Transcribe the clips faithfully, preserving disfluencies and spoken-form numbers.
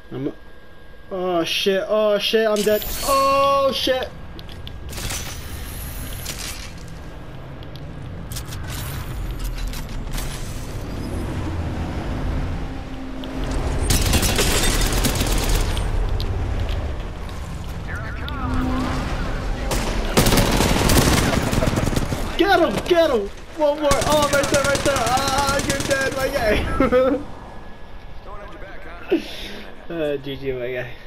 I'm. Oh shit! Oh shit! I'm dead. Oh shit! Get him! Get him! One more! Oh, right there, right there! Ah, you're dead, my guy! uh, G G, my guy.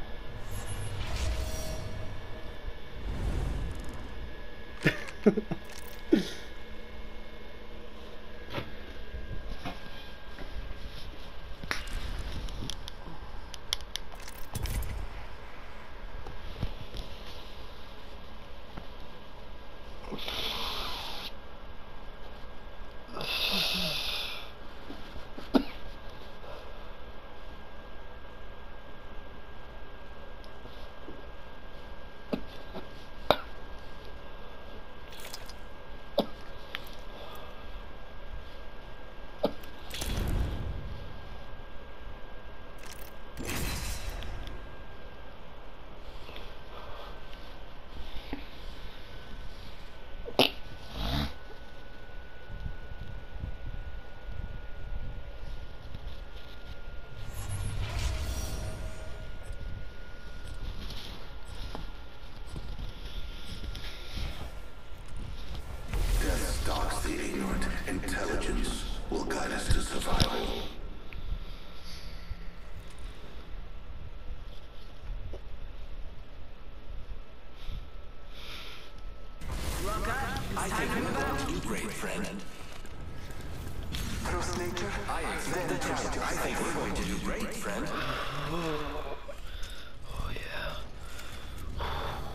Stalks the ignorant. Intelligence will guide us to survival. I think we're going to do great, friend. Trust nature. I accept the test. I think we're going to do great, friend. Oh yeah.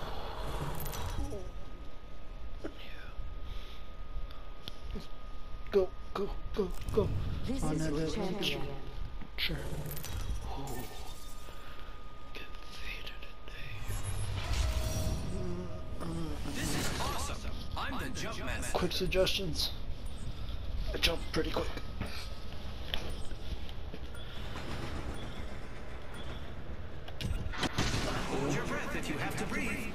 Go, go, go, go. This On is that your little champion. Sure. Oh. Get faded today. This is awesome. I'm the jump master. Quick suggestions. I jump pretty quick. Hold your breath if you have to breathe.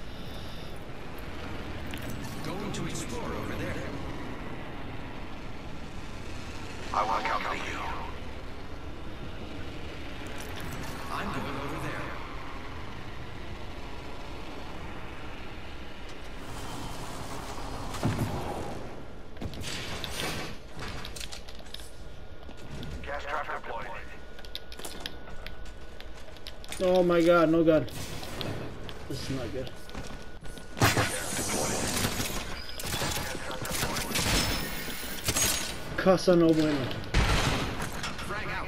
Going to explore over there. I want to accompany you. I'm going over there. Gas trap deployed. Oh my god, no gun. This is not good. Casa no bueno. Frag out.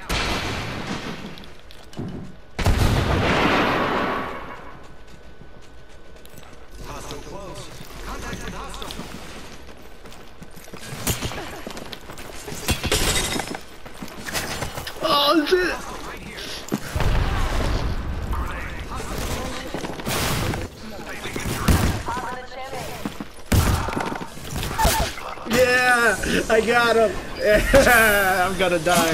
Hostile close. Contact with hostile. Oh shit! Right here. Yeah! I got him! Yeah, I'm gonna die.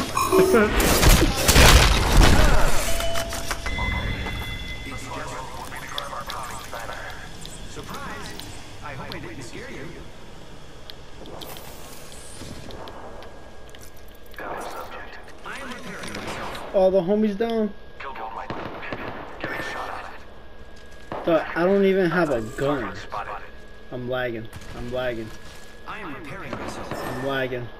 Surprise. I hope I didn't scare you. Down subject. I am repairing myself. All the homies down. Killed one light. Getting shot at. But I don't even have a gun. Spotted. I'm lagging. I'm lagging. I am repairing myself. I'm lagging.